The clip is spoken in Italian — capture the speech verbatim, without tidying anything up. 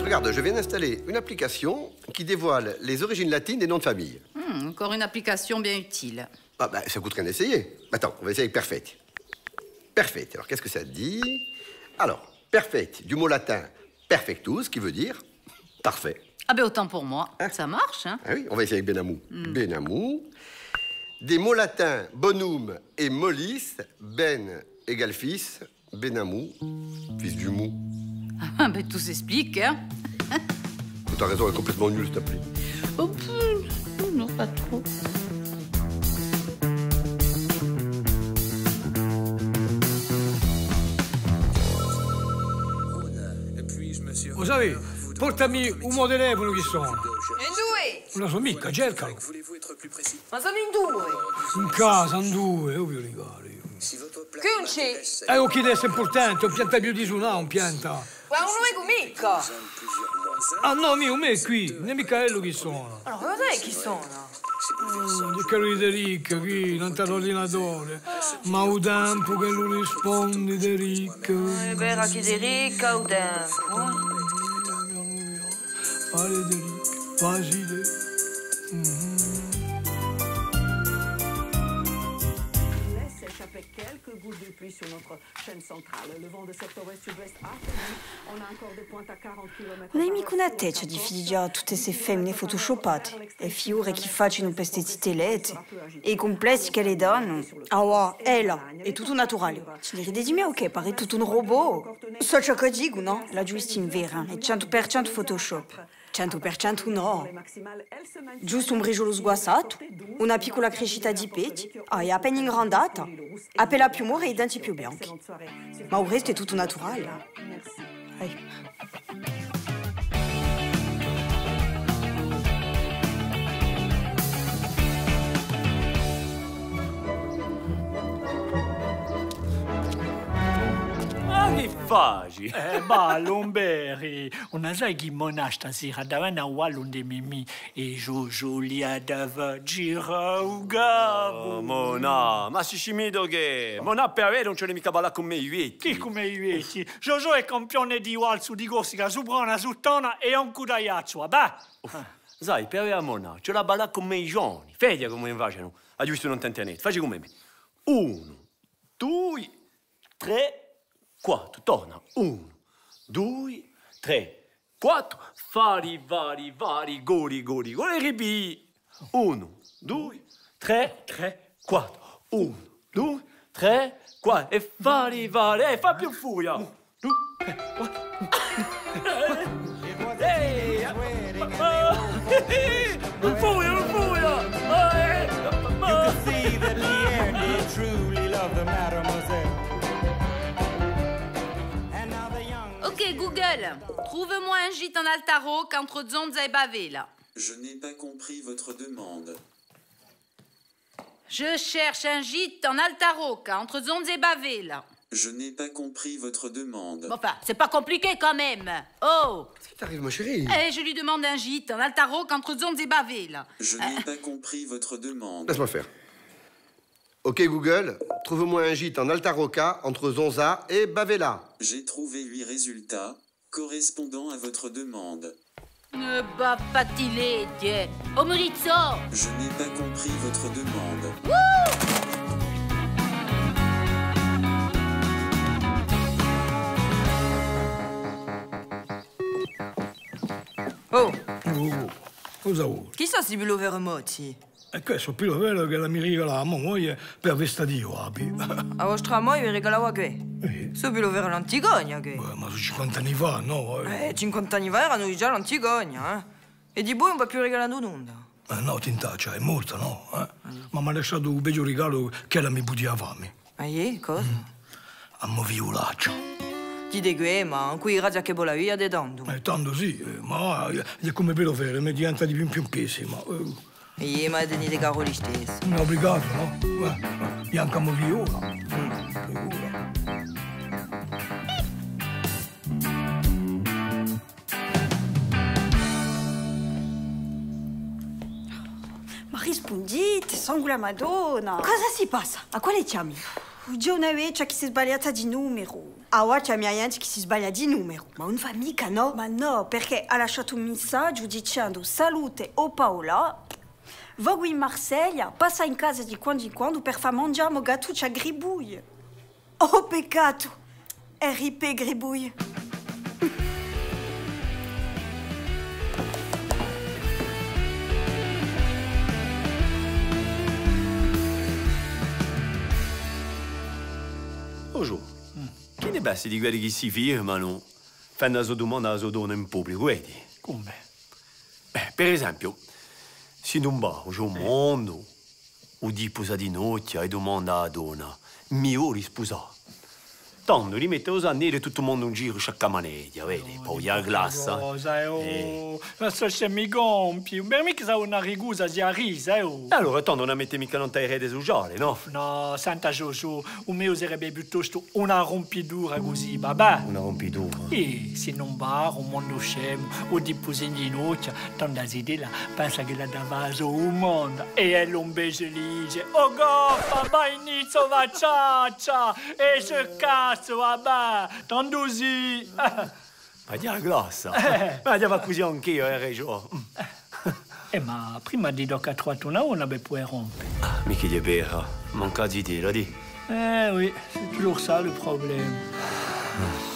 Regarde, je viens d'installer une application qui dévoile les origines latines des noms de famille. Hum, encore une application bien utile. Ah ben, ça coûte rien d'essayer. Attends, on va essayer avec Perfect. Perfect, alors qu'est-ce que ça dit? Alors, perfect, du mot latin perfectus, qui veut dire parfait. Ah ben autant pour moi, Hein? Ça marche, hein? Ah oui, on va essayer avec Benamou. Mm. Benamou. Des mots latins bonum et mollis, ben égale fils, Benamou, fils du mou. Ah ben tout s'explique, hein? T'as raison, elle est complètement nulle, cette appli. Oh, pff, non, pas trop. Lo sai, portami un mio telefono che sono. In due? Una sua amica, cercalo. Ma sono in due? In casa, in due, ovvio rigore. Che non c'è? Eh, ho chiesto importante, un pianta più di su, no, un pianta. Ma non è con mica. Ah no, mio, me qui, ne Micaello chi sono. Allora, cosa è chi sono? Mm, di caro di ricca, qui, non t'ha l'ordinatore. Ma un tempo che lui risponde di ricca. È vero che di ricca o tempo? Fare di ricca, facile. Mm-hmm. Échapper quelques gouttes de pluie sur notre chaîne centrale. Le vent de secteur ouest-sud-ouest affaibli. On a encore des pointes à quaranta chilometri. Non hai mica una teccia di figlia tutte queste femmine photoshoppate e figure che facciano queste titelette e i complessi che le danno. Ah wow, è là, è tutto naturale. Ci direi di me, ok, pare tutto un robot. So ciò che dico, no? La Giustin vera è cento per cento Photoshop. cento per cento no. Giusto un briciolo sguassato, una piccola crescita di peti, ah, è appena ingrandata, appena più mura e i denti più bianchi. Ma il resto è tutto naturale. Ehi. Che fai? Eh, ballo, un berry. Una sai chi mona stasera davanti a Wallon de Mimi e Jojo li adava gira u gabo. Oh, Mona, ma si scimido che? Mona per avere non c'è mica balla con me i vecchi. Chi come i vecchi? Jojo è campione di walsu di Corsica, su brana, su tona e un cudaiaccio, bah! Sai, per avere Mona, c'è la balla con me i giorni. Vedi come facciano. Ha giusto non t'internet. Facci come me. Uno, due, tre, quattro, torna, uno, due, tre, quattro, fari, vari, vari, gori, gori, gori, ripi. Uno, due, tre, tre, quattro, uno, due, tre, quattro, e fari, vari, e fa più furia. Uno, due, tre, quattro. Ehi, non furia, non furia. You can see that Leanne did truly love the mademoiselle. Ok, Google, trouve-moi un gîte en Altaroc entre Zonza et Bavela. Je n'ai pas compris votre demande. Je cherche un gîte en Altaroc entre Zonza et Bavela. Je n'ai pas compris votre demande. Bon, enfin, c'est pas compliqué quand même. Oh! Qu'est-ce qui t'arrive, ma chérie? Eh, je lui demande un gîte en Altaroc entre Zonza et Bavela. Je n'ai pas compris votre demande. Laisse-moi faire. Ok, Google, trouve-moi un gîte en Altaroca entre Zonza et Bavela. J'ai trouvé huit résultats correspondant à votre demande. Ne bats pas tiledie. Oh, Maurizio! Je n'ai pas compris votre demande. Oh, Oh, cosa vuoi? chissà se bilo vero mozzi. E questo è più vero che la mi regala la moglie per vestadio, abi. A vostra moglie vi regalava che? Eh, Se bilo vero l'Antigogna che? beh, ma su cinquanta anni fa, no? Eh, Eh, cinquanta anni fa erano già l'Antigogna, eh? E di voi non va più regalando nulla. Eh, no, tintaccia, è morta, no? Eh? Ma mi ha lasciato un bello regalo che era mi poteva fame. Ma io, cosa? Mm. A mo violaccio. Ti dico, eh, ma qui razza che vola via de dando. Eh, tanto sì, eh, ma è come per lo fare, mi diventa di più in più pesi, ma... Eh, E io mi deni dei caroli stessi. non è obbligato, no? Eh, eh, bianca mo viola. Ma rispondite, sangue la Madonna! Cosa si passa? A quale chiami? Già una vecchia che si è sbagliata di numero. Ah, ouais, c'è mia gente che si sbaglia di numero. Ma non fa mica, no? Ma no, perché ha lasciato un messaggio dicendo salute o Paola. Voglio in Marsiglia, passa in casa di quando in quando per far mangiare gattuccia a Gribouille. Oh, peccato! R I P Gribouille. Ojo, mm. Che ne pensi di quelli che si firmano, fanno la sua domanda alla sua donna in pubblico, vedi? Come? Beh, per esempio, se non va c'è un mondo, o di sposa di notte e domanda alla donna, mi ori sposare. Tanto rimette a nero tutto il mondo in giro sciacca manedia, vedi? Poi la glassa. Cosa, eh, oh. Ma sto scemi gompi. Per me che sa una rigusa di risa, eh, oh. E allora, tanto non mette mica non te rete sociale, no? No, Santa Jojo, un mio sarebbe piuttosto una rompidura così, babà. Una rompidura? E se non va, un mondo scemo, o di poser in ginocchia, tanto da là, pensa che la davaso un mondo. E è l'ombese dice, oh goffa, ma inizio la ciaccia, e se cazzo. Vabbè, tanto sì. Ma di la glassa. Eh. Ma andiamo così anch'io, eh, Reggio. Eh, ma prima di doc a trovato una una per poi rompere. Ah, mica di vera. Manca di te, la di. Eh oui, c'est toujours ça le problème.